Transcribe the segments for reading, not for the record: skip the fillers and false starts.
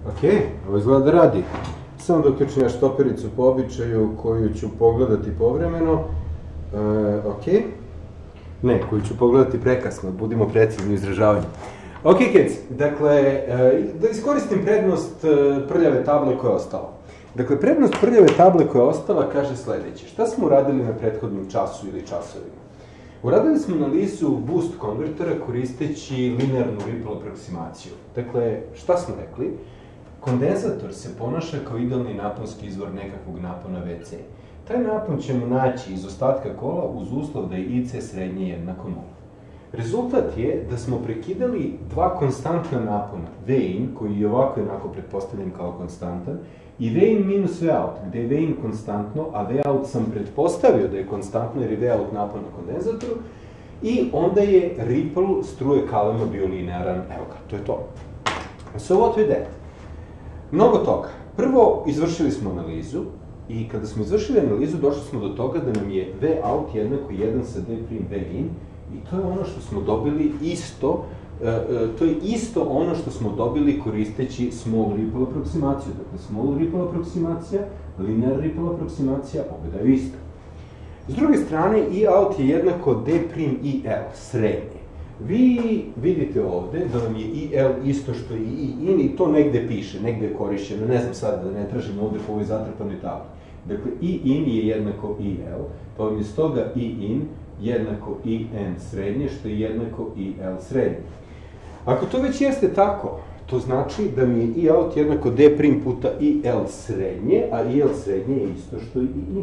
Ok, ovo izgleda da radi. Samo da uključim ja štopericu po običaju koju ću pogledati povremeno. Ok. Ne, koju ću pogledati prekasno, budimo precizni u izražavanju. Ok, kids, dakle, da iskoristim prednost prljave table koja je ostala. Dakle, prednost prljave table koja je ostala kaže sledeće. Šta smo uradili na prethodnom času ili časovima? Uradili smo analizu boost konvertora koristeći linearnu ripple aproksimaciju. Dakle, šta smo rekli? Kondenzator se ponaša kao idealni naponski izvor nekakvog napona WC. Taj napon ćemo naći iz ostatka kola uz uslov da je IC srednje jednako 0. Rezultat je da smo prekidali dva konstantna napona, Vin, koji je ovako jednako pretpostavljen kao konstantan, i Vin minus Vout, gde je Vin konstantno, a Vout sam pretpostavio da je konstantno jer je Vout napon na kondenzatoru, i onda je ripple struje kalema bio linearan, evo ga, to je to. So what we did? Mnogo toga. Prvo, izvršili smo analizu, i kada smo izvršili analizu, došli smo do toga da nam je Vout jednako 1 sa D' Vin, i to je ono što smo dobili isto, to je isto ono što smo dobili koristeći small ripple aproksimaciju. Dakle, small ripple aproksimacija, linear ripple aproksimacija, obe daju isto. S druge strane, I out je jednako D' IL, srednje. Vi vidite ovde da vam je IL isto što i IN i to negde piše, negde je korišćeno, ne znam sad da ne tražim ovde po ovoj zatrpanoj tabli. Dakle, IN je jednako IL, pa vam je stoga IN jednako IN srednje, što je jednako IL srednje. Ako to već jeste tako, to znači da mi je I out jednako D' puta IL srednje, a IL srednje je isto što i IN.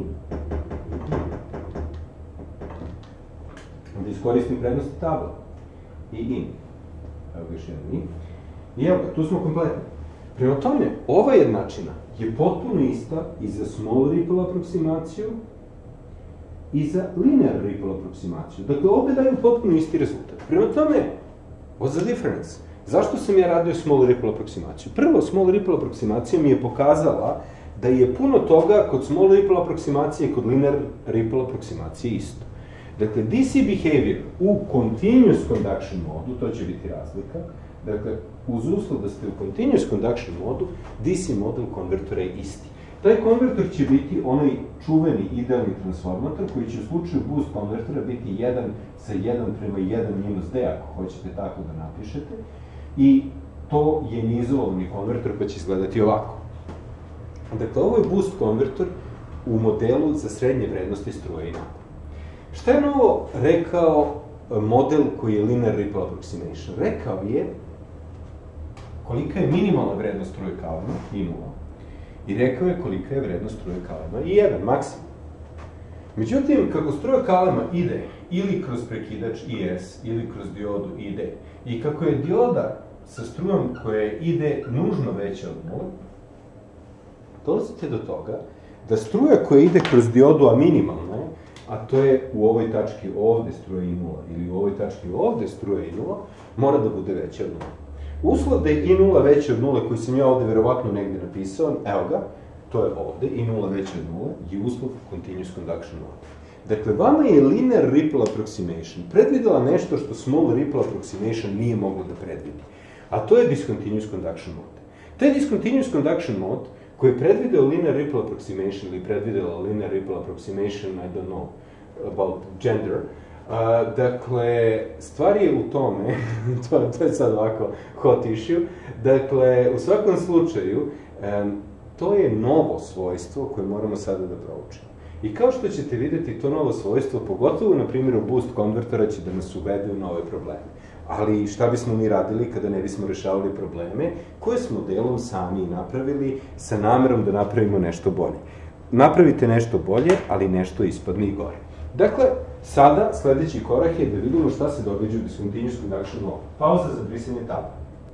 Onda iskoristim prednosti tabla. IN. Evo ga još jedan I. I evo ga, tu smo kompletni. Prema tome, ova jednačina je potpuno ista i za small ripple aproksimaciju i za linear ripple aproksimaciju. Dakle, obe daju potpuno isti rezultat. Prema tome, what's the difference? Zašto sam ja radio small ripple aproksimaciju? Prvo, small ripple aproksimacija mi je pokazala da je puno toga kod small ripple aproksimacije i kod linear ripple aproksimacije isto. Dakle, DC behavior u continuous conduction modu, to će biti razlika, dakle, uz uslov da ste u continuous conduction modu, DC model konvertora je isti. Taj konvertor će biti onaj čuveni idealni transformator koji će u slučaju boost konvertora biti 1 sa 1 prema 1 minus D, ako hoćete tako da napišete, i to je neizolovani konvertor pa će izgledati ovako. Dakle, ovo je boost konvertor u modelu za srednje vrednosti struje i napona. Šta je novo rekao model koji je linear ripple approximation? Rekao je kolika je minimalna vrednost struje kalema, I 0, i rekao je kolika je vrednost struje kalema, I 1, maksimum. Međutim, kako struja kalema ide ili kroz prekidač IS, ili kroz diodu ID, i kako je dioda sa strujom koja ide nužno veća od 0, dolazite do toga da struja koja ide kroz diodu, a minimalna je, a to je u ovoj tački ovde struja I 0, ili u ovoj tački ovde struja I 0, mora da bude veća od 0. Uslov da je I 0 veće od 0, koji sam ja ovde verovatno negde napisao, evo ga, to je ovde, I 0 veće od 0, je uslov continuous conduction mode. Dakle, vama je linear ripple approximation predvidela nešto što small ripple approximation nije moglo da predvidi, a to je discontinuous conduction mode. Taj discontinuous conduction mode, koji je predvideo linear ripple approximation ili predvidela linear ripple approximation, I don't know about gender, dakle, stvar je u tome, to je sad ovako hot issue, dakle, u svakom slučaju, to je novo svojstvo koje moramo sada da proučimo. I kao što ćete videti, to novo svojstvo, pogotovo na primjeru boost konvertora, će da nas uvede u nove probleme. Ali šta bismo mi radili kada ne bismo rešavali probleme koje smo delom sami napravili sa namerom da napravimo nešto bolje. Napravite nešto bolje, ali nešto ispadne i gore. Dakle, sada sledeći korak je da vidimo šta se događa u discontinuous conduction mode. Pauza za brisanje tabla.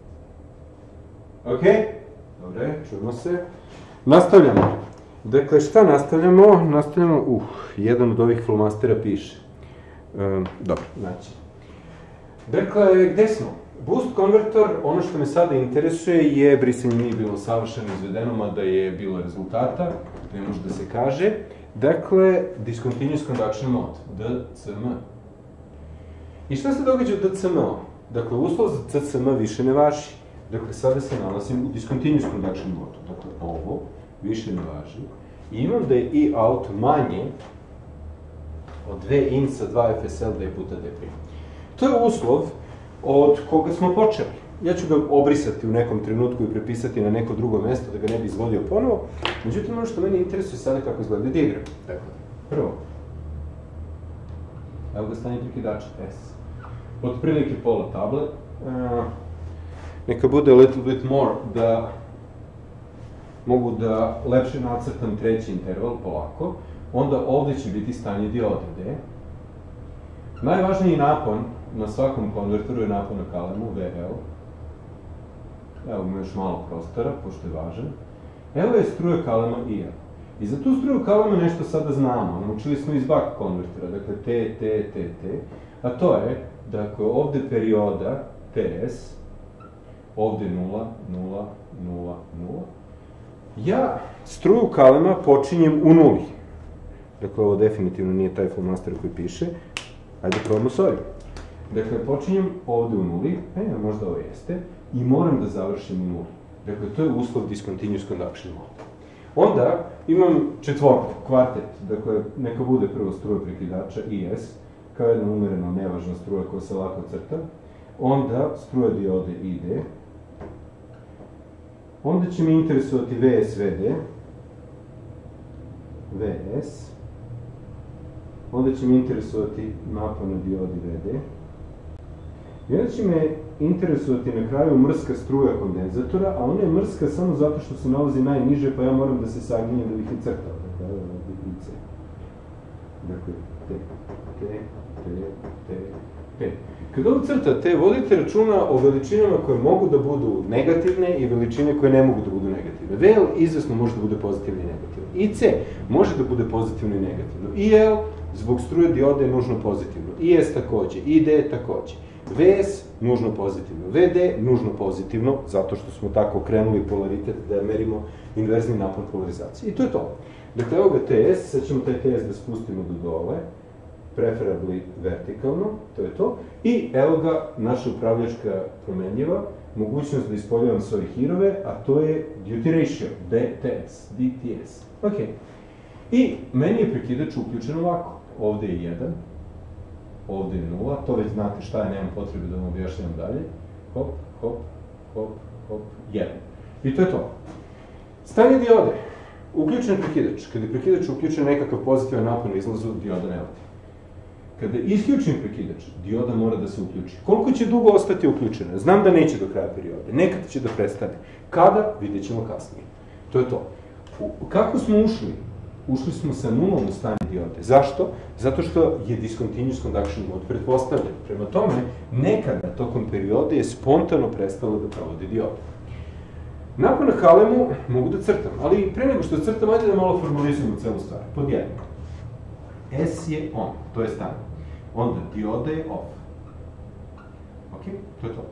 Ok? Dobre, čujemo se. Nastavljamo. Dakle, šta nastavljamo? Nastavljamo, jedan od ovih flomastera piše. Dobro, znači. Dakle, gde smo? Boost konvertor, ono što me sada interesuje je, brisanje nije bilo savršeno izvedeno, mada je bilo rezultata, ne može da se kaže. Dakle, discontinuous conduction mode, DCM. I šta se događa u DCM? Dakle, uslov za DCM više ne važi. Dakle, sada se nalazim u discontinuous conduction modu. Dakle, ovo više ne važi. I imam da je E out manje od 2 in sa 2 FSL 2 puta D'. To je uslov od koga smo počeli. Ja ću ga obrisati u nekom trenutku i prepisati na neko drugo mesto da ga ne bi izvodio ponovo. Međutim, ono što mene interesuje sada kako izgleda dijagram. Dakle, prvo, evo ga stanje prekidača S. Od prilike pola table. Neka bude a little bit more da mogu da lepše nacrtam treći interval polako. Onda ovde će biti stanje diode D. Najvažniji napon na svakom konvertoru je napon na kalemu, VL. Evo ima još malo prostora, pošto je važan. Evo je struja kalema IL. I za tu struju kalema nešto sada znamo. Naučili smo iz buck konvertera, dakle T. A to je da ako je ovde perioda TS, ovde 0, 0, 0, 0, ja struju kalema počinjem u nuli. Dakle, ovo definitivno nije taj flowmaster koji piše. Ajde probamo s ovim. Dakle, počinjem ovde u nuli, možda ovo jeste, i moram da završim u nuli. Dakle, to je uslov discontinuous conduction mode. Onda imam četvorku, kvartet, dakle, neka bude prvo struja prekidača IS, kao jedna umerena, nevažna struja koja se lako crta. Onda struja diode ID. Onda će mi interesovati VSVD. VS. Onda će me interesovati napon na diodi VD. I onda će me interesovati na kraju mrska struja kondenzatora, a ona je mrska samo zato što se nalazi najniže, pa ja moram da se saginjem da bih je crtao. Dakle, evo ovdje IC. Dakle, T. Kada ovo crtate, vodite računa o veličinama koje mogu da budu negativne i veličine koje ne mogu da budu negativne. VL izvesno može da bude pozitivno i negativno. IC može da bude pozitivno i negativno. IL zbog struje diode je nužno pozitivno. IS takođe, ID takođe. VS nužno pozitivno. VD nužno pozitivno, zato što smo tako okrenuli polaritet da merimo inverzni napon polarizacije. I to je to. Dakle, evo ga TS, sad ćemo taj TS da spustimo do dole, preferably vertikalno, to je to. I evo ga naša upravljačka promenljiva, mogućnost da ispoljavamo svoje hirove, a to je duty ratio, DTS. Ok. I meni je prekidač uključen ovako. Ovde je 1, ovde je 0, to već znate šta je, nemam potrebe da vam objašnjam dalje. Hop, hop, hop, hop, 1. I to je to. Stanje diode. Uključen prekidač. Kada je prekidač uključen nekakav pozitivan napon na izlazu, dioda ne vodi. Kada je isključen prekidač, dioda mora da se uključi. Koliko će dugo ostati uključena? Znam da neće do kraja periode. Nekad će da prestane. Kada? Vidjet ćemo kasnije. To je to. Kako smo ušli? Ušli smo sa nulom u stanje diode. Zašto? Zato što je discontinuous conduction mode pretpostavljen. Prema tome, nekada tokom periode je spontano prestalo da provodi dioda. Napon na kalemu mogu da crtam, ali pre nego što crtam, ajde da malo formalizujemo celu stvar. Pod 1. S je on, to je stanje. Onda dioda je off. Ok, to je to.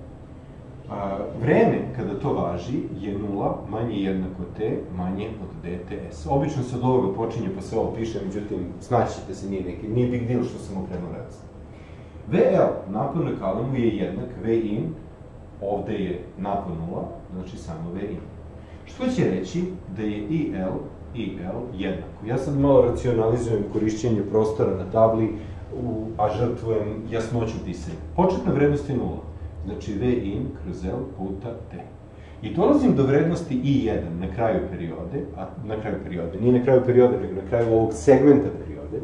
Vreme kada to važi je 0 manje jednako T manje od DTS. Obično se od ovoga počinje pa se ovo piše, međutim, snaćete se, nije big deal što sam okrenuo redosno. VL, napon na kalemu, je jednak V in, ovde je napon 0, znači samo V in. Što će reći da je IL jednako. Ja sad malo racionalizujem korišćenje prostora na tabli, a žrtvujem jasnoću pisanja. Početna vrednost je 0. Znači V in kroz L puta T. I dolazim do vrednosti I1 na kraju periode, nije na kraju periode, nego na kraju ovog segmenta periode,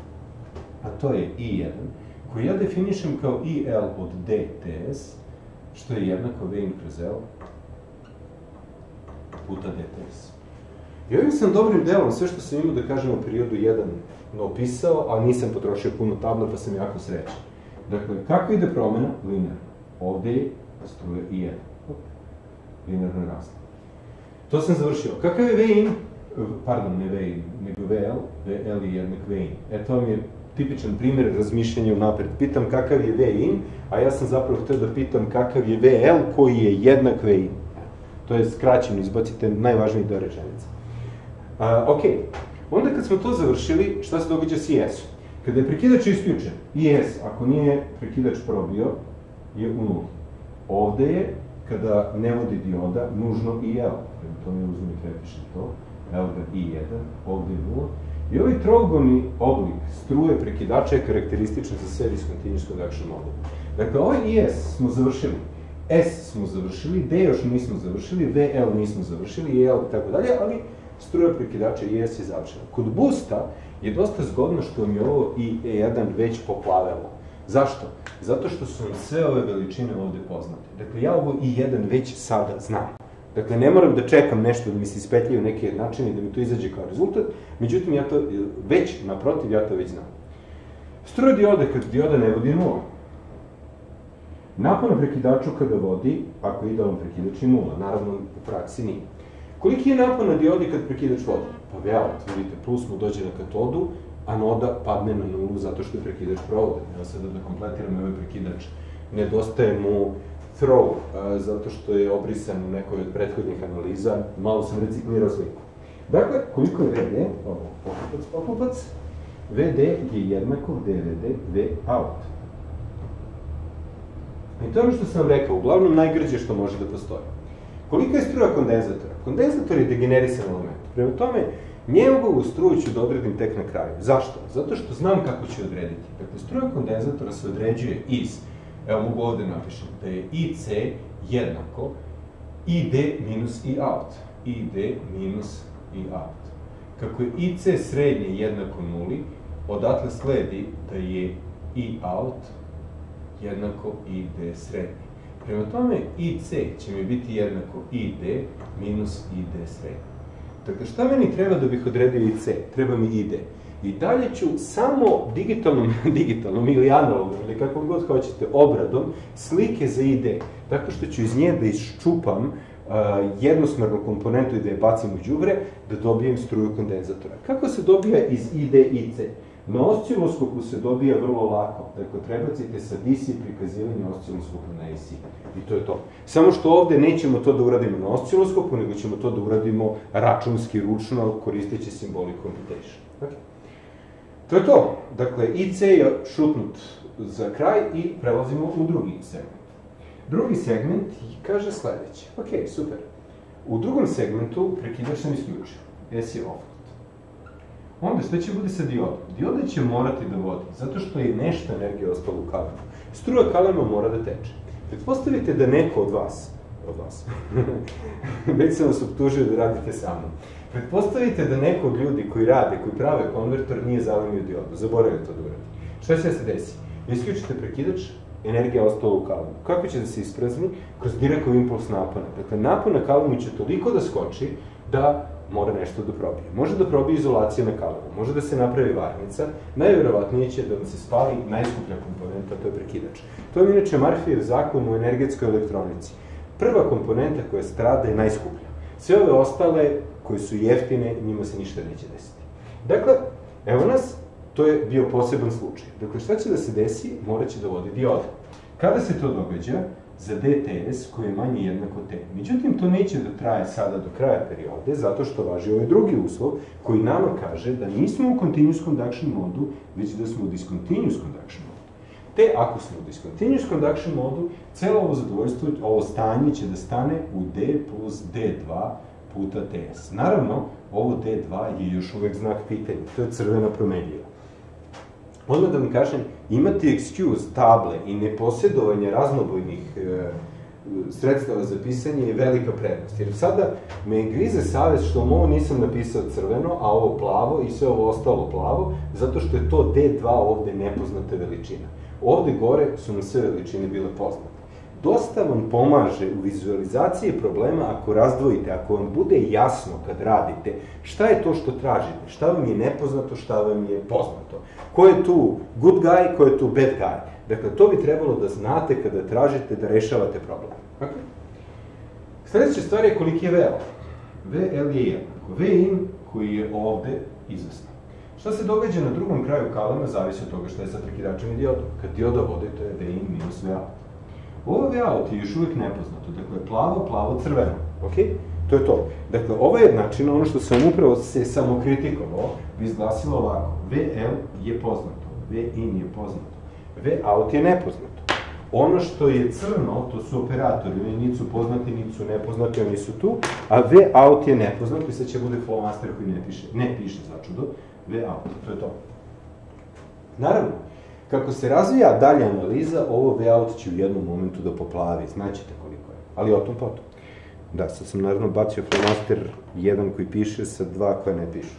a to je I1, koji ja definišem kao IL od DTS, što je jednako V in kroz L puta DTS. I ovim sam dobrim delom sve što sam imao da kažem o periodu 1 opisao, a nisam potrošio puno tabla, pa sam jako srećan. Dakle, kako ide promena? Linearno. Ovde je struja I1. Linearno raste. To sam završio. Kakav je V in? Pardon, ne V in, nego VL. VL je jednak V in. Eto vam je tipičan primer razmišljanja unapred. Pitam kakav je V in, a ja sam zapravo htio da pitam kakav je VL koji je jednak V in. To je skraćeno, izbacite najvažniji deo rečenica. Ok, onda kad smo to završili, šta se događa s IS-om? Kada je prekidač isključen, IS, ako nije prekidač probio, je u nuli. Ovde je, kada ne vodi dioda, nužno i L. To mi uzmem i prepišem to. L ga I1, ovde je 0. I ovaj trougolni oblik struje prekidača je karakterističan za sve discontinuous conduction module. Dakle, ovaj IS smo završili, S smo završili, D još nismo završili, VL nismo završili, EL i tako dalje, ali struja prekidača IS je završena. Kod boosta je dosta zgodno što mi je ovo IE1 već poplavelo. Zašto? Zato što su nam sve ove veličine ovde poznate. Dakle, ja ovo I1 već sada znam. Dakle, ne moram da čekam nešto da mi se ispetljaju neke jednačine i da mi to izađe kao rezultat, međutim, ja to već, naprotiv, ja to već znam. Struja diode, kad dioda ne vodi 0. Napon na prekidaču kada vodi, ako je idealan prekidač, je 0. Naravno, u praksi nije. Koliki je napon na diodi kad prekidač vodi? Pa veaut, vidite, plus mu dođe na katodu, anoda padne na 0 zato što je prekidač provoden. Evo sada da kompletiram ovaj prekidač. Nedostaje mu throw, zato što je obrisan u nekoj od prethodnih analiza, malo sam reciklirao sliku. Dakle, koliko je VD, poklopac, VD je jednako DVD, V out. I to je ono što sam rekao, uglavnom najgrđe što može da postoji. Kolika je struja kondenzatora? Kondenzator je degenerisan element. Prema tome, njegovu struju ću da odredim tek na kraju. Zašto? Zato što znam kako ću odrediti. Dakle, struja kondenzatora se određuje iz, evo mogu ovde napišem, da je IC jednako ID minus I out. ID minus I out. Kako je IC srednje jednako 0, odatle sledi da je I out jednako ID srednje. Prema tome, IC će mi biti jednako ID minus ID srednje. Dakle, šta meni treba da bih odredio IC? Treba mi ID. I dalje ću samo digitalnom ili analogom, ili kako god hoćete, obradom, slike za ID. Tako što ću iz nje da iščupam jednosmernu komponentu i da je bacim u đubre, da dobijem struju kondenzatora. Kako se dobija iz ID IC? Na osciloskopu se dobija vrlo lako. Dakle, prebacite sa DC prikazivanje osciloskopu na AC. I to je to. Samo što ovde nećemo to da uradimo na osciloskopu, nego ćemo to da uradimo računski, ručno, koristeći symbolic computation. To je to. Dakle, IC je šutnut za kraj i prelazimo u drugi segment. Drugi segment kaže sledeće. Ok, super. U drugom segmentu prekidač sam isključio. S je off. Onda sve će bude sa diodom. Dioda će morati da vodi, zato što je nešto energije ostalo u kalemu. Struja kalema mora da teče. Pretpostavite da neko od vas, već sam vas optužio da radite sa mnom, pretpostavite da neko od ljudi koji rade, koji prave konvertor, nije zalemio diodu, zaboravio to da uradi. Šta će da se desi? Isključite prekidač, energija ostala u kalemu. Kako će da se isprazni? Kroz direktni impuls napona. Dakle, napon na kalemu će toliko da skoči da mora nešto da probije. Može da probije izolacija na kalemu, može da se napravi varnica, najvjerovatnije će da vam se spali najskuplja komponenta, to je prekidač. To je inače Murphyjev zakon u energetskoj elektronici. Prva komponenta koja strada je najskuplja. Sve ove ostale, koje su jeftine, njima se ništa neće desiti. Dakle, evo nas, to je bio poseban slučaj. Dakle, šta će da se desi? Morat će da vodi dioda. Kada se to događa? Za DTS koji je manje jednako T. Međutim, to neće da traje sada do kraja periode, zato što važi ovaj drugi uslov koji nama kaže da nismo u continuous conduction modu, već da smo u discontinuous conduction modu. Te, ako smo u discontinuous conduction modu, celo ovo zadovoljstvo, ovo stanje će da stane u D plus D2 puta TS. Naravno, ovo D2 je još uvek znak pitanja, to je crvena promenljiva. Odmah da vam kažem, imati excuse table i neposjedovanje raznobojnih sredstava za pisanje je velika prednost. Jer sada me grize savest što vam ovo nisam napisao crveno, a ovo plavo i sve ovo ostalo plavo, zato što je to D2 ovde nepoznata veličina. Ovde gore su nam sve veličine bile poznate. Dosta vam pomaže u vizualizaciji problema ako razdvojite, ako vam bude jasno kad radite šta je to što tražite, šta vam je nepoznato, šta vam je poznato. Ko je tu good guy, ko je tu bad guy. Dakle, to bi trebalo da znate kada tražite da rešavate problem. Sledeća stvar je koliki je VL. VL je jednako. V in koji je ovde izvesno. Šta se događa na drugom kraju kalema zavisi od toga šta je sa prekidačem i diodom. Kad dioda vodi, to je V in minus V out. Ovo V out je još uvijek nepoznato. Dakle, plavo, plavo, crveno. Ok? To je to. Dakle, ova jednačina, ono što sam upravo se samokritikovao, bi izglasilo ovako. VL je poznato. V in je poznato. V out je nepoznato. Ono što je crno, to su operatori, oni nisu poznati, nisu nepoznati, oni su tu, a V out je nepoznat, i sad će bude flowmaster koji ne piše začudo, V out, to je to. Naravno, kako se razvija dalja analiza, ovo V out će u jednom momentu da poplavi, znaćete koliko je, ali o tom potom. Da, sad sam naravno bacio flowmaster 1 koji piše sa 2 koje ne pišu.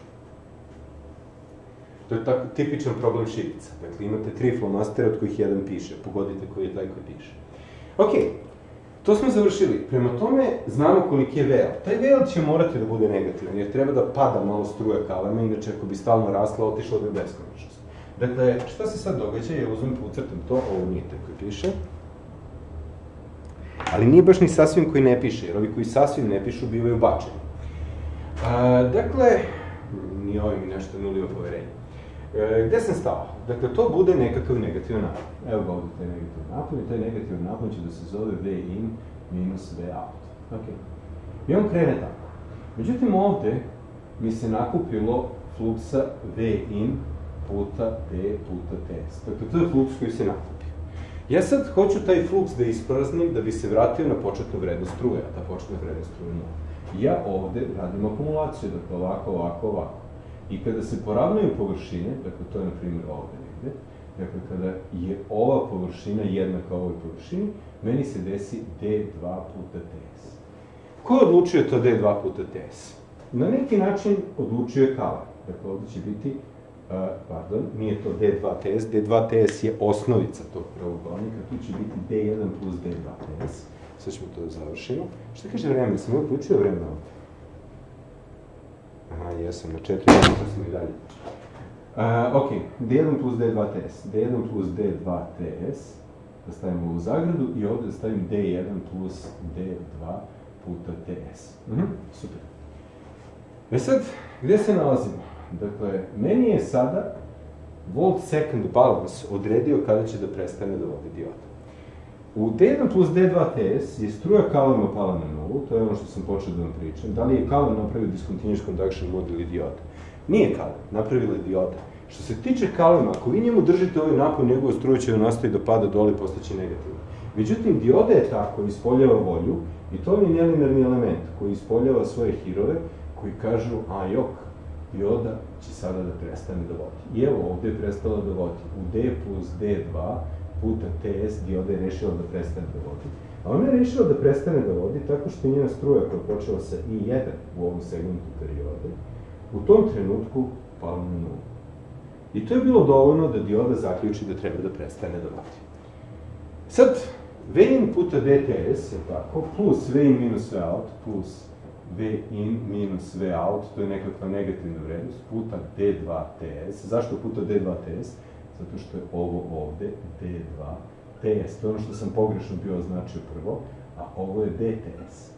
To je tako tipičan problem šibica. Dakle, imate 3 flowmastera od kojih 1 piše. Pogodite koji je taj koji piše. Ok, to smo završili. Prema tome, znamo koliki je VL. Taj VL će morati da bude negativan, jer treba da pada malo struja kalema, inače ako bi stalno rasla, otišla bi beskonačnost. Dakle, šta se sad događa? Ja uzmem, ucrtam to, ovo nije taj koji piše. Ali nije baš ni sasvim koji ne piše, jer ovi koji sasvim ne pišu bivaju bačeni. Dakle, ni ovaj mi nešto nulio poverenje. Gde sam stao? Dakle, to bude nekakav negativan napon. Evo ga ovdje taj negativan napon, i taj negativan napon će da se zove V in minus V out. Ok. I on krene tako. Međutim, ovde mi se nakupilo fluksa V in puta D puta Ts. Dakle, to je fluks koji se nakupio. Ja sad hoću taj fluks da ispraznim da bi se vratio na početnu vrednost struje, a ta početna vrednost struje je 0. Ja ovde radim akumulaciju, dakle, ovako, ovako, ovako. I kada se poravnaju površine, dakle, to je, na primjer, ovde negde, dakle, kada je ova površina jednaka ovoj površini, meni se desi D2 puta Ts. Ko je odlučio to D2 puta Ts? Na neki način odlučio je Kaler. Dakle, ovde će biti, pardon, nije to D2 Ts, D2 Ts je osnovica tog pravouglavnika, tu će biti D1 plus D2 Ts. Sad ćemo to da završimo. Šta kaže vreme? Sam ja uključio vreme ovde? Aha, jesam, na 4 minuta sam i dalje. Ok, D1 plus D2 Ts. D1 plus D2 Ts, da stavimo u zagradu, i ovde da stavim D1 plus D2 puta Ts. Super. E sad, gde se nalazimo? Dakle, meni je sada volt second balance odredio kada će da prestane da vodi dioda. U D1 plus D2 Ts je struja kalema pala na nulu, to je ono što sam počeo da vam pričam. Da li je kalem napravio discontinuous conduction mod ili dioda? Nije kalem, napravila je dioda. Što se tiče kalema, ako vi njemu držite ovaj napon, njegova struja će da nastavi da pada dole i postaće negativna. Međutim, dioda je ta koja ispoljava volju, i to je nelinarni element koji ispoljava svoje hirove, koji kažu, a jok, dioda će sada da prestane da vodi. I evo, ovde je prestala da vodi. U D plus D2 puta Ts dioda je rešila da prestane da vodi. A ona je rešila da prestane da vodi tako što je njena struja koja je počela sa I1 u ovom segmentu periode, u tom trenutku pala na nulu. I to je bilo dovoljno da dioda zaključi da treba da prestane da vodi. Sad, V in puta dTs, je tako, plus V in minus V out, plus V in minus V out, to je nekakva negativna vrednost, puta D2 Ts. Zašto puta D2 Ts? Zato što je ovo ovde D2 Ts. To je ono što sam pogrešno bio označio prvo, a ovo je dTs.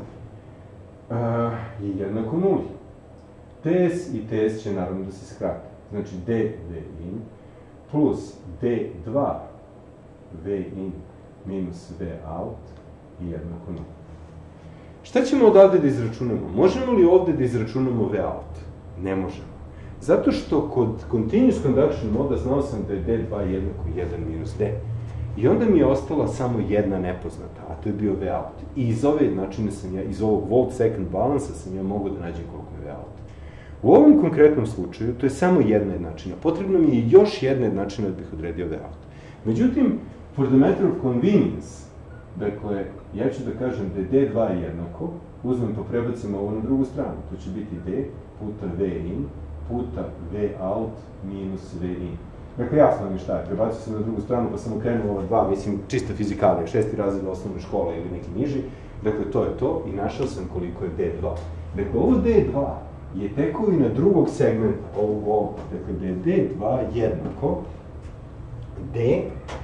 Je jednako nuli. Ts i Ts će naravno da se skrate. Znači D in plus D2 V in minus V out je jednako nuli. Šta ćemo odavde da izračunamo? Možemo li ovde da izračunamo V out? Ne možemo. Zato što kod continuous conduction moda znao sam da je D2 jednako 1 minus D. I onda mi je ostala samo jedna nepoznata, a to je bio V out. I iz ove jednačine sam ja, iz ovog volt second balansa sam ja mogu da nađem koliko je V out. U ovom konkretnom slučaju, to je samo jedna jednačina. Potrebno mi je još jedna jednačina da bih odredio V out. Međutim, for the matter of convenience, dakle, ja ću da kažem da je D2 jednako, uzmem pa prebacim ovo na drugu stranu. To će biti D puta V in puta V out minus V in. Dakle, jasno mi šta je, prebacio sam na drugu stranu pa sam okrenuo ova dva, mislim, čista fizikalija, 6. razred osnovne škole ili neki niži. Dakle, to je to i našao sam koliko je D2. Dakle, ovo D2 je tekovina drugog segmenta ovog volta. Dakle, da je D2 jednako D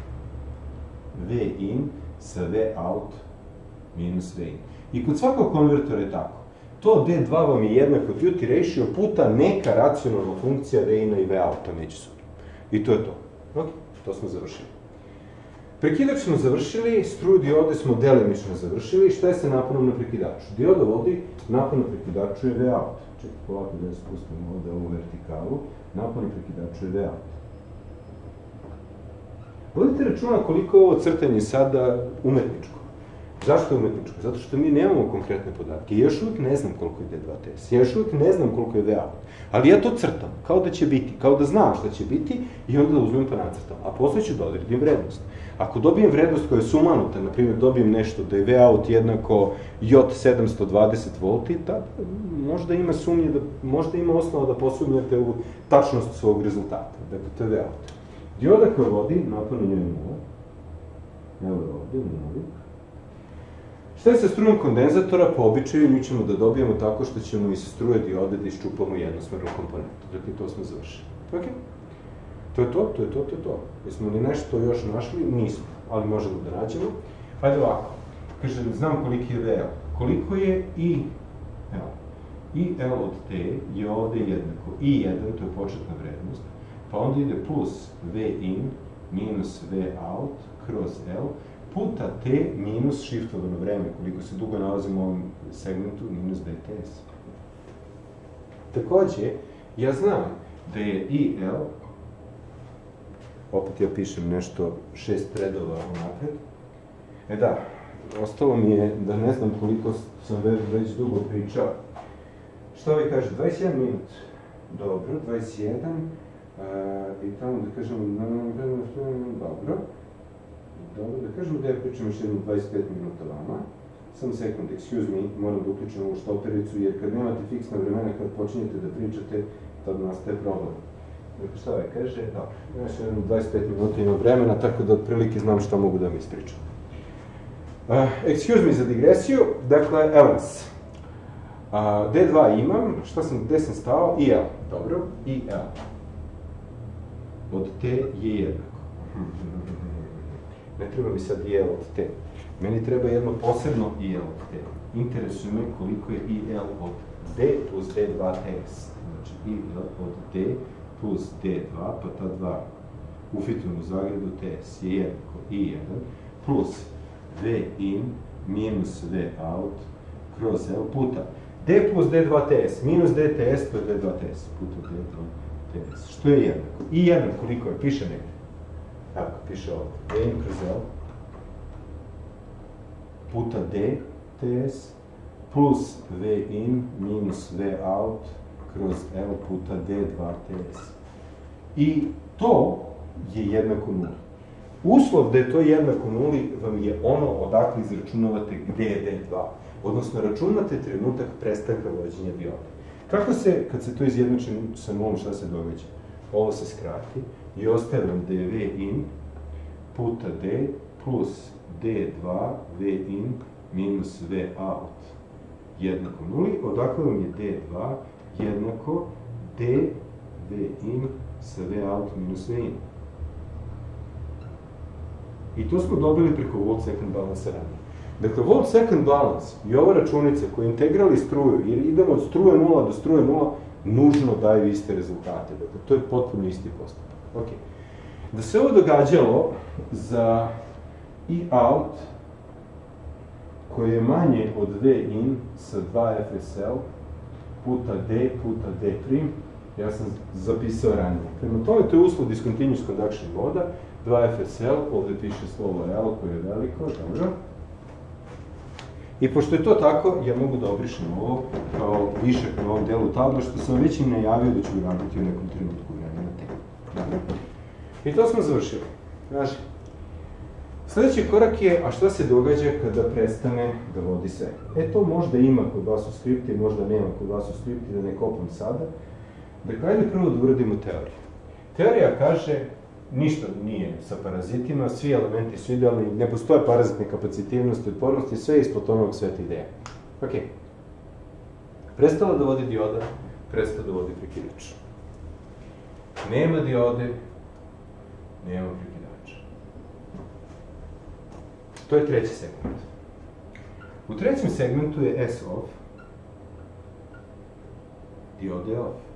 V in sa V out minus V in. I kod svakog konvertora je tako. To D2 vam je jednako duty ratio puta neka racionalna funkcija V in-a i V out-a međusobno. I to je to. Ok, to smo završili. Prekidač smo završili, struju diode smo delimično završili. Šta je sa naponom na prekidaču? Dioda vodi, napon na prekidaču je V out. Čekaj, polako da je spustimo ovde ovu vertikalu. Napon na prekidaču je V out. vodite računa koliko je ovo crtanje sada umetničko. Zašto je umetničko? Zato što mi nemamo konkretne podatke. Ja još uvijek ne znam koliko je D2TS. Ja još uvijek ne znam koliko je V-out. Ali ja to crtam, kao da će biti, kao da znam šta će biti i onda da uzmem pa nacrtam. A posle ću da odredim vrednost. Ako dobijem vrednost koja je sumanuta, na primjer dobijem nešto da je V-out jednako J720 volti, tad možda ima sumnje, možda ima osnova da posumnjate u tačnost svog rezultata. Dakle, to je V-out. Dioda koja vodi, napon na njoj je 0. Evo je ovdje, 0. Šta je sa strujom kondenzatora? Po običaju nju ćemo da dobijemo tako što ćemo iz struje diode da iščupamo jednosmernu komponentu. Dakle, to smo završili. Ok? To je to. Jesmo li nešto još našli? Nismo, ali možemo da nađemo. Hajde ovako. Kaže, znam koliki je VL. Koliko je IL? IL od T je ovde jednako I1, to je početna vrednost, pa onda ide plus Vin minus Vout kroz L, puta T minus shiftovano vreme, koliko se dugo nalazimo u ovom segmentu, minus DTS. Takođe, ja znam da je IL, opet ja pišem nešto 6 redova unapred, da, ostalo mi je da ne znam koliko sam već dugo pričao. Šta vi kaže, 21 minut, dobro, 21, i tamo da kažemo, dobro, da kažemo da ja pričam još jednu 25 minuta vama, sam sekund, excuse me, moram da uključim ovu štopericu, jer kad nemate fiksna vremena, kad počinjete da pričate, tad nastaje problem. Dakle, šta ovaj kaže? Da, još jednu 25 minuta imam vremena, tako da otprilike znam šta mogu da mi ispričam. Excuse me za digresiju, dakle, evo nas. D2 imam, gde sam stao? IL, dobro, IL. Od T je jednako. Ne treba mi sad IL od T. Meni treba jedno posebno IL od T. Interesuje me koliko je IL od D plus D2TS. Znači, IL od D plus D2, pa ta dva ufitujem u zagredu TS je jednako I1 plus Vin minus Vout kroz L puta D plus D2TS minus DTS, to je D2TS puta D2TS. Što je jednako? I1 koliko je? Piše negdje. Evo, piše ovdje. Vin kroz L puta DTS plus Vin minus Vout kroz L puta D2TS. I to je jednako nuli. Uslov da je to jednako nuli vam je ono odakle izračunavate gde je D2. Odnosno, računate trenutak prestanka vođenja diode. Kako se, kad se to izjednači sa nulom, šta se događa? Ovo se skrati i ostaje vam da je Vin puta D plus D2 Vin minus Vout jednako nuli, odakle vam je D2 jednako D Vin sa Vout minus Vin. I to smo dobili preko volt-second balance ranije. Dakle, volt-second balance i ova računica koja integrali struju, jer idemo od struje 0 do struje 0, nužno daju iste rezultate. Dakle, to je potpuno isti postupak. Ok. Da se ovo događalo za I-out, koje je manje od V-in sa 2 FSL puta D puta D', ja sam zapisao ranije. Prema tome, to je uslov discontinuous conduction voda, 2 FSL, ovde piše slovo L koje je veliko, dobro. I pošto je to tako, ja mogu da obrišem ovo kao višak na ovom delu tabla, što sam već im najavio da ću uraditi u nekom trenutku vremena te. I to smo završili. Znači, sledeći korak je, a šta se događa kada prestane da vodi sve? To možda ima kod vas u skripti, možda nema kod vas u skripti, da ne kopam sada. Dakle, ajde prvo da uradimo teoriju. Teorija kaže, ništa nije sa parazitima, svi elementi su idealni, ne postoje parazitne kapacitivnosti, otpornosti, sve je ispod onog sveta ideja. Ok. Prestala da vodi dioda, prestao da vodi prekidač. Nema diode, nema prekidača. To je treći segment. U trećem segmentu je S off, dioda je off.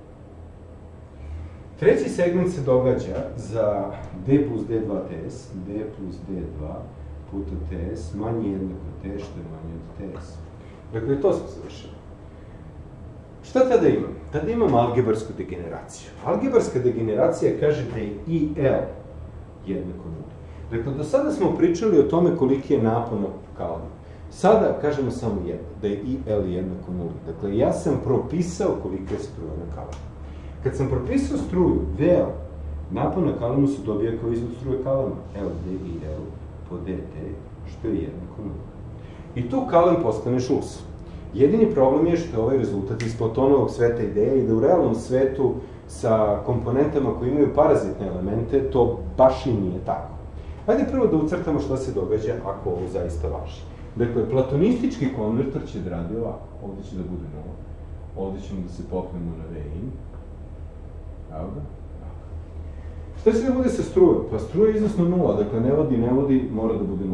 Treći segment se događa za D plus D2TS, D plus D2 puta TS, manje jednako T, što je manje od TS. Dakle, to smo završili. Šta tada imam? Tada imam algebarsku degeneraciju. Algebarska degeneracija kaže da je IL jednako nuli. Dakle, do sada smo pričali o tome koliki je napon na kalamu. Sada kažemo samo jedno, da je IL jednako nuli. Dakle, ja sam propisao kolika je struja na kalamu. Kad sam propisao struju, VL, napon na kalamu se dobija kao izvod struje kalama, LD i L po DT, što je jednako nuli. I tu kalam postane šus. Jedini problem je što je ovaj rezultat iz Platonovog sveta ideje i da u realnom svetu sa komponentama koji imaju parazitne elemente, to baš i nije tako. Hajde prvo da ucrtamo šta se događa ako ovo zaista važi. Dakle, platonistički konvertor će da radi ovako. Ovde će da bude 0. Ovde ćemo da se popnemo na V in. Evo ga. Šta će da bude sa strujom? Pa struja je iznosno 0. Dakle, ne vodi, mora da bude 0.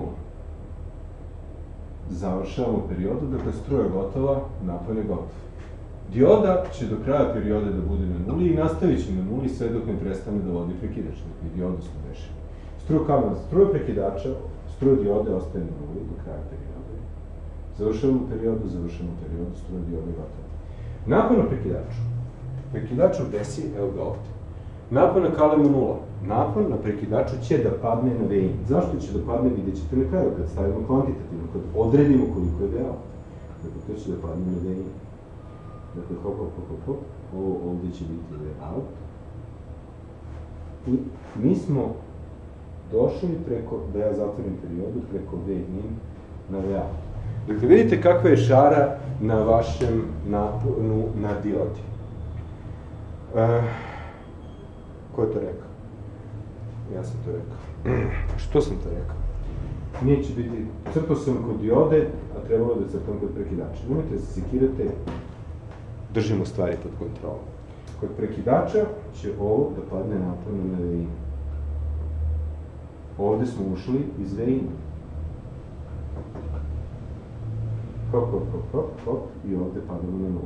Završavamo periodu, dakle, struja je gotova, napon je gotov. Dioda će do kraja perioda da bude na 0 i nastavit će na 0 sve dok ne prestane da vodi prekidač. Dakle, diodu smo rešili. Struja prekidača, struja diode ostaje na 0 do kraja perioda. Završavamo periodu, struja diode je gotova. Napon na prekidaču. Prekidaču desi, evo ga ovde. Napon na kalemu 0. Napon na prekidaču će da padne na V in. Zašto će da padne, vidjet ćete na kraju, kad stavimo kvantitativno, kad odredimo koliko je V out. Dakle, to će da padne na V in. Dakle, hop, ovo ovde će biti V out. I mi smo došli preko, da ja zatvorim periodu, preko V in na V out. Dakle, vidite kakva je šara na vašem naponu na diodi. Ko je to rekao? Ja sam to rekao. Što sam to rekao? Nije će biti, crtao sam kod diode, a trebalo da crtam kod prekidača. Nemojte da se sekirate, držimo stvari pod kontrolom. Kod prekidača će ovo da padne naporno na V in. Ovde smo ušli iz V in. Hop, i ovde padamo na 0.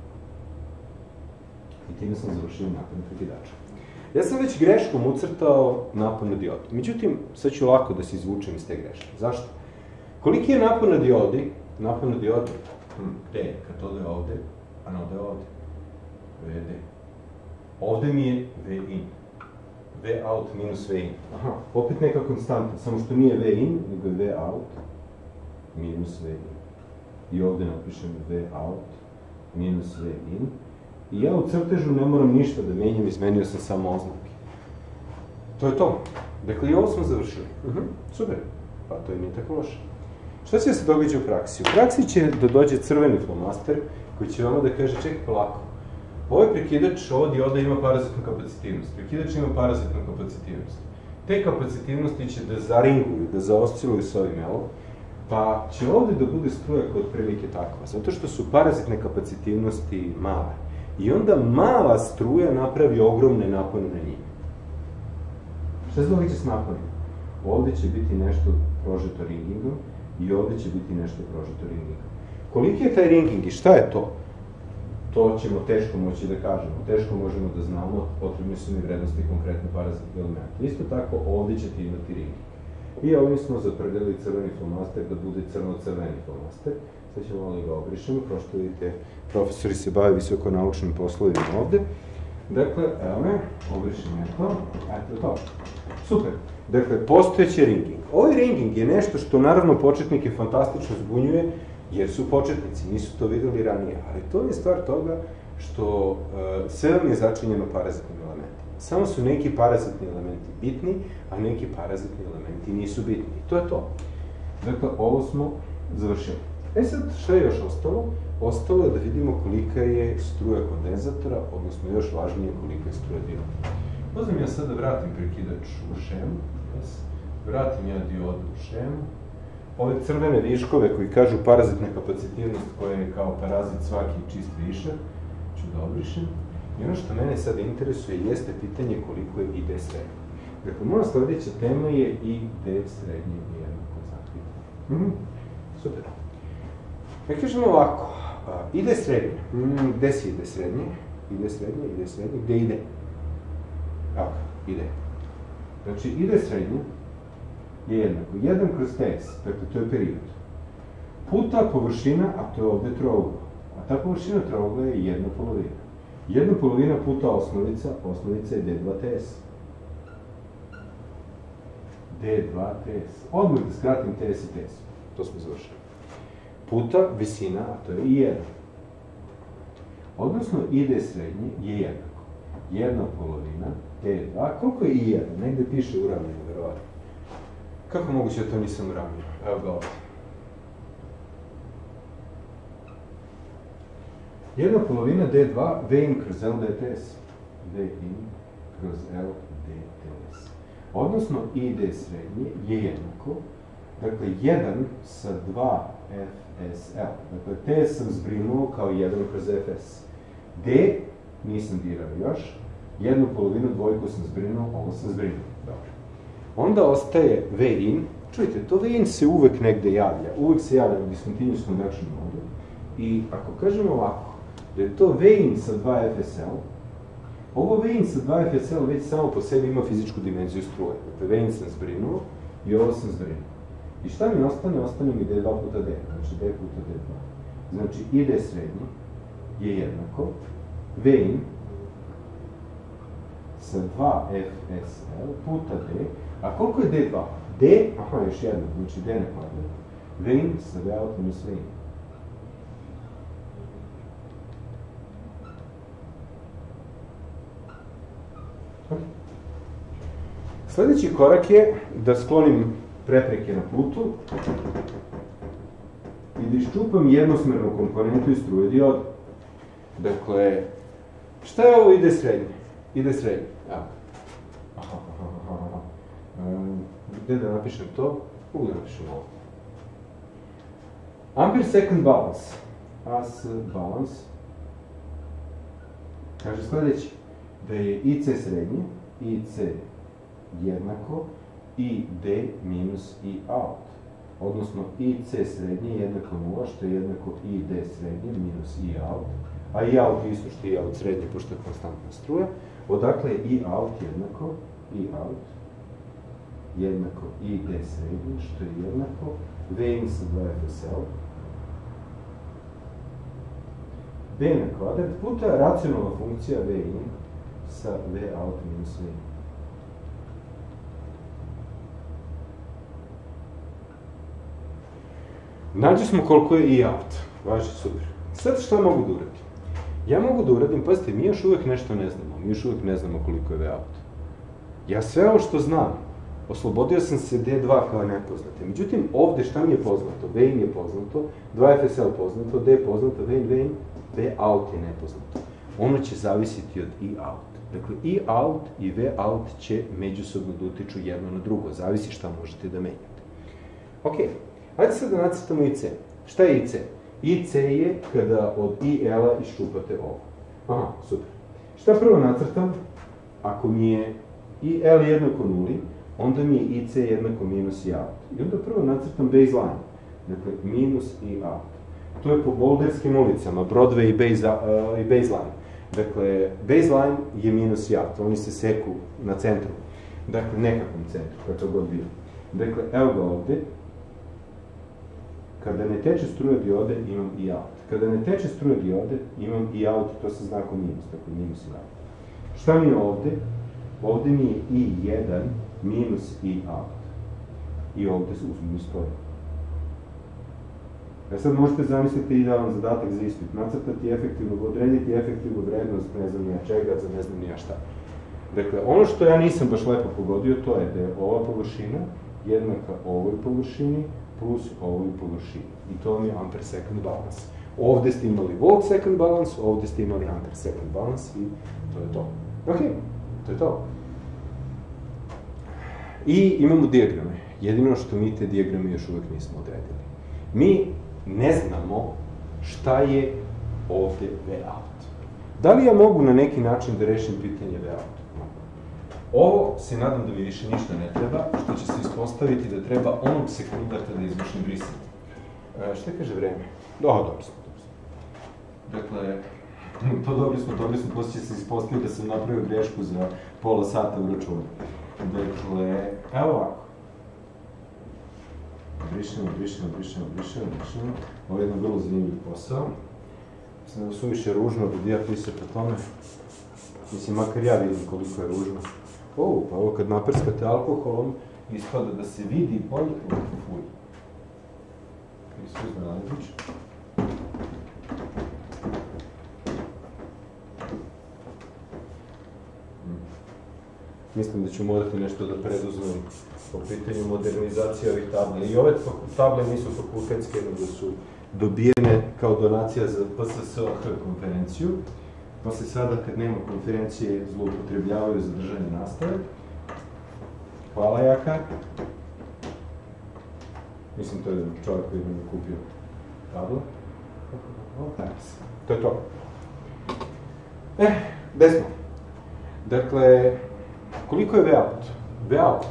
I time sam završio napon na prekidača. Ja sam već greškom ucrtao napon na diodu. Međutim, sad ću lako da se izvučem iz te greške. Zašto? Koliki je napon na diodi? Napon na diodi? D, katode je ovde, anode je ovde. VD. Ovde mi je V in. V out minus V in. Aha, opet neka konstanta, samo što nije V in, nego je V out minus V in. I ovde napišem V out minus V in. I ja u crtežu ne moram ništa da menjam, izmenio sam samo oznake. To je to. Dakle, i ovo smo završili. Super. Pa to i nije tako loše. Šta će se događa u praksi? U praksi će da dođe crveni flomaster koji će vama da kaže, čekaj polako. Ovaj prekidač, ova dioda ima parazitnu kapacitivnost. Prekidač ima parazitnu kapacitivnost. Te kapacitivnosti će da zaringuju, da zaosciluju s ovim L, pa će ovde da bude struja koja otprilike takva, zato što su parazitne kapacitivnosti male. I onda mala struja napravi ogromne napone na njih. Šta se događa s naponima? Ovde će biti nešto prožeto ringingom i ovde će biti nešto prožeto ringingom. Koliki je taj ringing i šta je to? To ćemo teško moći da kažemo. Teško možemo da znamo, potrebne su mi vrednosti konkretno parazitne elemente. Isto tako, ovde ćete imati ringing. I ovim smo zaprdeli crveni flomaster da bude crno-crveni flomaster. Sad ćemo malo da ga obrišemo, kao što vidite, profesori se bave visokonaučnim poslovima ovde. Dakle, evo me, obrišem je to, eto to. Super. Dakle, postojeći ringing. Ovaj ringing je nešto što naravno početnike fantastično zbunjuje, jer su početnici, nisu to videli ranije, ali to je stvar toga što sve vam je začinjeno parazitnim elementima. Samo su neki parazitni elementi bitni, a neki parazitni elementi nisu bitni. I to je to. Dakle, ovo smo završili. E sad, šta je još ostalo? Ostalo je da vidimo kolika je struja kondenzatora, odnosno još važnije kolika je struja dioda. Pozvam ja sad da vratim prekidač u šemu, vratim ja diodu u šemu. Ove crvene viškove koji kažu parazitna kapacitivnost koja je kao parazit svaki čist višak, ću da obrišem. I ono što mene sad interesuje jeste pitanje koliko je ID srednje. Dakle, moja sledeća tema je ID srednje jednako zakljivanje. Super. Ja kažem ovako, ID srednje. Gde si ID srednje? ID srednje, gde ide? Evo, ide. Znači, ID srednje je jednako 1 kroz ts, dakle, to je period, puta površina, a to je ovde trougla. A ta površina trougla je 1/2. 1/2 puta osnovica je d2ts. D2 TS. Odmah da skratim TS i TS. To smo završili. Puta visina, a to je I1. Odnosno, ID srednji je jednako. 1/2 D2. Koliko je I1? Negde piše uravnjeno, verovatno. Kako moguće da to nisam uravnjeno? Evo ga ovdje. 1/2 D2 V in kroz L DTS. V in kroz L DTS. Odnosno, ID srednji je jednako. Dakle, 1 sa 2 FSL. Dakle, TS sam zbrinuo kao 1 kroz FS. D nisam dirao još. 1/2 dvojku sam zbrinuo, ovo sam zbrinuo. Dobro. Onda ostaje V in. Čujte, to V in se uvek negde javlja. Uvek se javlja u discontinuous convection modu. I ako kažemo ovako, da je to V in sa 2 FSL, ovo V in sa 2 FSL već samo po sebi ima fizičku dimenziju struje. Dakle, V in sam zbrinuo i ovo sam zbrinuo. I šta mi ostane? Ostane mi D2 puta D, znači D puta D2. Znači, ID srednji je jednako V in sa 2 FSL puta D, a koliko je D2? D, aha, još jedno, znači D ne pada. V in sa V out minus V in. Sledeći korak je da sklonim prepreke na putu i da iščupam jednosmernu komponentu iz struje dioda. Dakle, šta je ovo ID srednje? ID srednje, evo. Gde da napišem to? Mogu da napišem ovo. Ampere second balance. AS balance. Kaže sledeći, da je IC srednje, IC jednako ID minus I out. Odnosno, IC srednje je jednako 0, što je jednako ID srednje minus I out. A I out je isto što je I out srednje, pošto je konstantna struja. Odakle je I out jednako ID srednje, što je jednako V in sa 2 FSL. B na kvadrat puta racionalna funkcija V in sa V out minus V in. Nađi smo koliko je I out. Važi, super. Sad šta mogu da uradim? Ja mogu da uradim, pazite, mi još uvek nešto ne znamo. Mi još uvek ne znamo koliko je V out. Ja sve ovo što znam, oslobodio sam se D2 kao nepoznate. Međutim, ovde šta mi je poznato? V in je poznato, 2 FSL poznato, D je poznato, V in, V out je nepoznato. Ono će zavisiti od I out. Dakle, I out i V out će međusobno da utiču jedno na drugo. Zavisi šta možete da menjate. Okej. Hajde sad da nacrtamo IC. Šta je IC? IC je kada od IL-a iščupate ovo. Aha, super. Šta prvo nacrtam? Ako mi je IL jednako 0, onda mi je IC jednako minus I out. I onda prvo nacrtam baseline. Dakle, minus I out. To je po bolderskim ulicama, Broadway i baseline. Dakle, baseline je minus I out. Oni se seku na centru. Dakle, nekakvom centru, kako god bio. Dakle, evo ga ovde. Kada ne teče struja diode, imam I out. Kada ne teče struja diode, imam I out, to sa znakom minus, dakle minus I out. Šta mi je ovde? Ovde mi je I1 minus I out. I ovde se uzmem stoji. Sad možete zamisliti idealan zadatak za ispit. Nacrtati efektivno, odrediti efektivnu vrednost, ne znam nija čega, za ne znam nija šta. Dakle, ono što ja nisam baš lepo pogodio, to je da je ova površina jednaka ovoj površini, plus ovoj površini. I to vam je ampere second balance. Ovde ste imali volt second balance, ovde ste imali ampere second balance i to je to. Ok, to je to. I imamo dijagrame. Jedino što mi te dijagrame još uvek nismo odredili. Mi ne znamo šta je ovde V out. Da li ja mogu na neki način da rešim pitanje V out? Ovo se nadam da mi više ništa ne treba, što će se ispostaviti da treba onog sekunda kada izvršim brisanje. Šta kaže vreme? Dobro smo. Dakle, to dobro smo, posle će se ispostaviti da sam napravio grešku za pola sata u računu. Dakle, evo ovako. Brišemo. Ovo je jedan vrlo zanimljiv posao. Mislim da suviše ružno da ja pisam po tome. Mislim, makar ja vidim koliko je ružno. Pa ovo kad naprskate alkoholom ispada da se vidi bolje u fulju. Isuzme Landić. Mislim da ću morati nešto da preduzmem po pitanju modernizacije ovih tabla. I ove table nisu fakultetske, nego su dobijene kao donacija za PSSOH konferenciju, pa se sada, kad nema konferencije, zloupotrebljavaju za držanje nastave. Hvala, Jaka. Mislim, to je čovjek koji mi je kupio tabla. To je to. Gde smo? Dakle, koliko je V-out? V-out.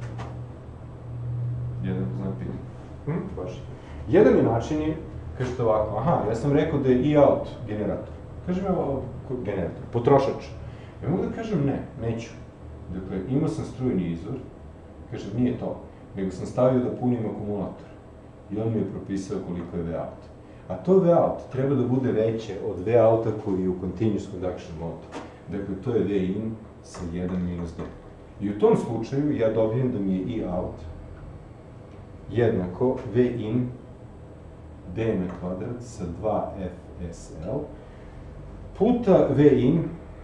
Jedan znak pitanja. Baš. Jedan način je, kažete ovako, aha, ja sam rekao da je E-out generator. Kažem ja ovo generator, potrošač. Ja mogu da kažem ne, neću. Dakle, imao sam strujni izvor, kažem nije to, nego sam stavio da punim akumulator. I on mi je propisao koliko je V-out. A to V-out treba da bude veće od V-outa koji je u continuous conduction modu. Dakle, to je V-in sa 1 minus D. I u tom slučaju ja dobijem da mi je E-out jednako V-in D na kvadrat sa 2FSL puta V-in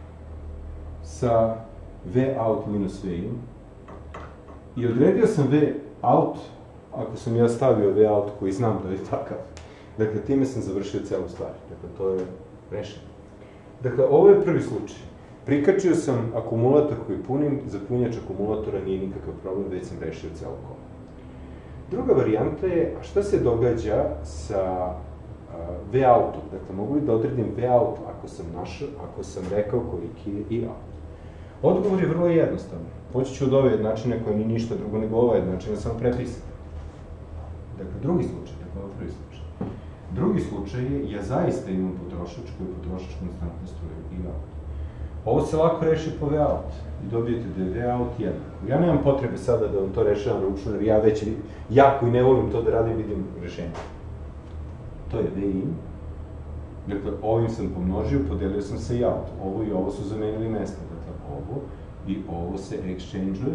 sa V-out minus V-in. I odredio sam V-out, ako sam ja stavio V-out koji znam da je takav. Dakle, time sam završio celu stvar. Dakle, to je rešeno. Dakle, ovo je prvi slučaj. Prikačio sam akumulator koji punim, za punjač akumulatora nije nikakav problem, već sam rešio celo kolo. Druga varijanta je, a šta se događa sa V-outom? Dakle, mogu li da odredim V-out ako sam rekao koliki je E-out? Odgovor je vrlo jednostavan. Poći ću od ove jednačine koja nije ništa drugo nego ova jednačina, samo prepisati. Dakle, drugi slučaj, dakle, ovo prvi slučaj. Drugi slučaj je, ja zaista imam potrošač koji je potrošač konstantne struje E-out. Ovo se lako reši po V-out i dobijete da je V-out jednako. Ja nemam potrebe sada da vam to rešavam ručno, jer ja već jako i ne volim to da radim, vidim rešenje. To je V-in. Dakle, ovim sam pomnožio, podelio sam se E-out. Ovo i ovo su zamenili mesta. Dakle, ovo i ovo se exchange-uje.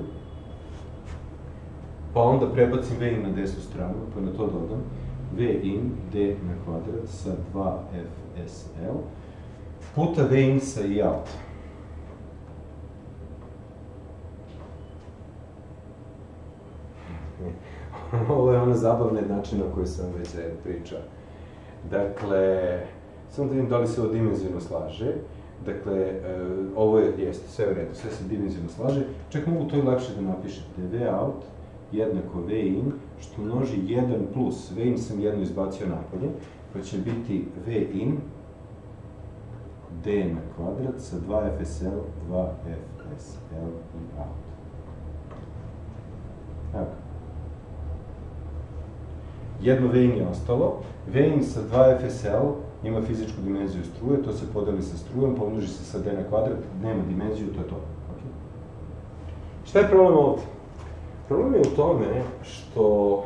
Pa onda prebacim V-in na desnu stranu, pa na to dodam V-in D na kvadrat sa 2FSL puta V-in sa E-out. Ovo je ona zabavna jednačina o kojoj sam već pričao. Dakle, samo da vidim da li se ovo dimenzivno slaže. Dakle, ovo jeste sve u redu, sve se dimenzivno slaže. Čak mogu to i lakše da napišem. Da je V-out jednako V-in, što množi 1 plus. V-in sam jedno izbacio napolje, pa će biti V-in D na kvadrat sa 2FSL, 2FSL i out. Evo. Jedno V-in je ostalo. V-in sa 2FSL ima fizičku dimenziju struje, to se podeli sa strujom, pomnoži se sa D na kvadrat, nema dimenziju, to je to. Šta je problem ovde? Problem je u tome što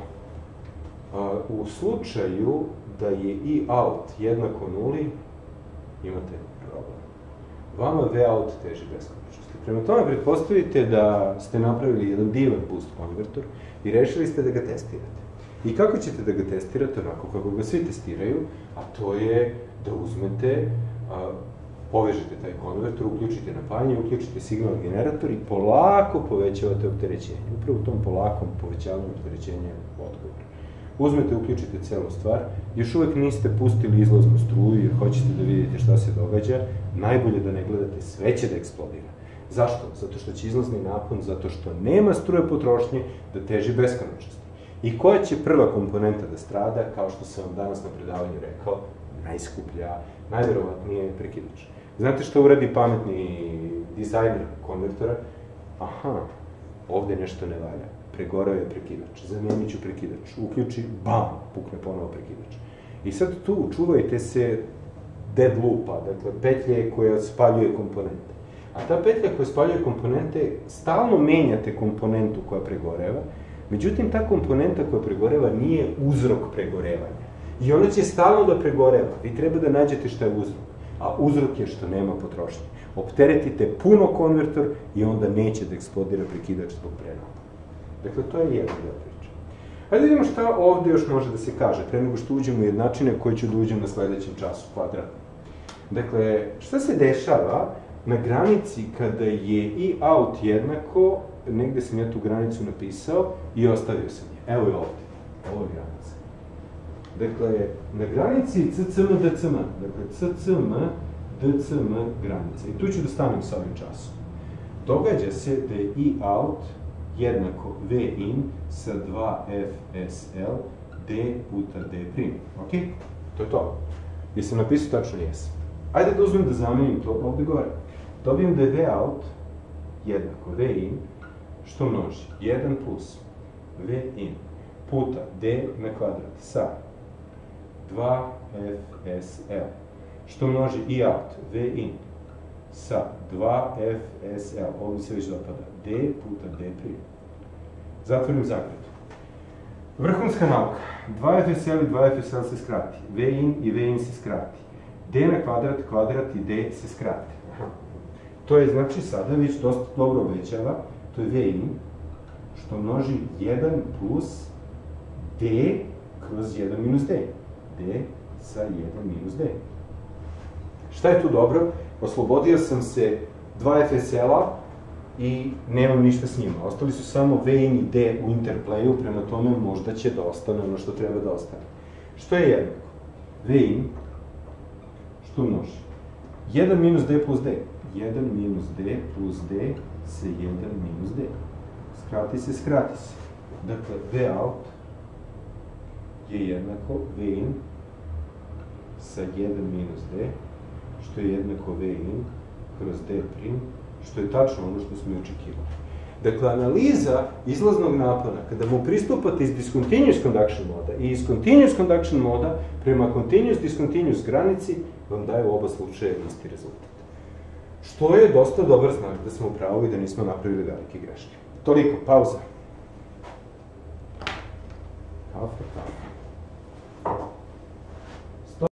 u slučaju da je E-out jednako nuli, imate problem. Vama V-out teži beskonačnosti. Prema tome, pretpostavite da ste napravili jedan divan boost konvertor i rešili ste da ga testirate. I kako ćete da ga testirate? Onako kako ga svi testiraju, a to je da uzmete, povežete taj konvertor, uključite napajanje, uključite signal generator i polako povećavate opterećenje. Upravo u tom polakom povećavanju opterećenja je odgovor. Uzmete, uključite celu stvar, još uvek niste pustili izlaznu struju jer hoćete da vidite šta se događa, najbolje da ne gledate, sve će da eksplodira. Zašto? Zato što će izlazni napon, zato što nema struje potrošnje da teži beskonačnosti. I koja će prva komponenta da strada, kao što sam vam danas na predavanju rekao, najskuplja, najverovatnije je prekidač. Znate što uradi pametni dizajner konvertora? Aha, ovde nešto ne valja. Pregoreo je prekidač, zamenit ću prekidač, uključi, bam, pukne ponovo prekidač. I sad tu čuvajte se dead loopa, dakle petlje koja spaljuje komponente. A ta petlja koja spaljuje komponente, stalno menjate komponentu koja pregoreva, međutim ta komponenta koja pregoreva nije uzrok pregorevanja. I ona će stalno da pregoreva. Vi treba da nađete šta je uzrok. A uzrok je što nema potrošnje. Opteretite puno konvertor i onda neće da eksplodira prekidač zbog prenapona. Dakle, to je jedan deo priče. Hajde vidimo šta ovde još može da se kaže, pre nego što uđemo u jednačine koje ću da uđem na sledećem času kvadratno. Dakle, šta se dešava na granici kada je i out jednako, negde sam ja tu granicu napisao i ostavio sam je. Evo je ovde, ovo je granica. Dakle, na granici CCM-DCM, dakle CCM-DCM granica. I tu ću da stanem sa ovim časom. Događa se da je i out jednako V in sa 2FSL D puta D prim. Ok? To je to. Jesam napisao tačno? Jesam. Ajde da uzmem da zamenim to ovde gore. Dobijem da je V out jednako V in, što množi 1 plus V in puta D na kvadrat sa 2FSL, što množi i out V in sa 2FSL, ovo mi se već dopada, D puta D prim. Zatvorim zagradu. Vrhunska nauka. 2FSL i 2FSL se skrati. V in i V in se skrati. D na kvadrat, kvadrat i D se skrati. To je, znači, sada već dosta dobro obećava. To je V in, što množi 1 plus D kroz 1 minus D. D sa 1 minus D. Šta je tu dobro? Oslobodio sam se 2FSL-a i nemam ništa s njima. Ostali su samo V in i D u interplayu, prema tome možda će da ostane ono što treba da ostane. Što je jednako? V in, što množi? 1 minus D plus D. 1 minus D plus D sa 1 minus D. Skrati se, skrati se. Dakle, V out je jednako V in sa 1 minus D, što je jednako V in kroz D prim, što je tačno ono što smo očekivali. Dakle, analiza izlaznog napona, kada mu pristupate iz discontinuous conduction moda i iz continuous conduction moda prema continuous-discontinuous granici, vam daje u oba slučaja isti rezultat. Što je dosta dobar znak da smo u pravu i da nismo napravili velike greške. Toliko, pauza. Alfa,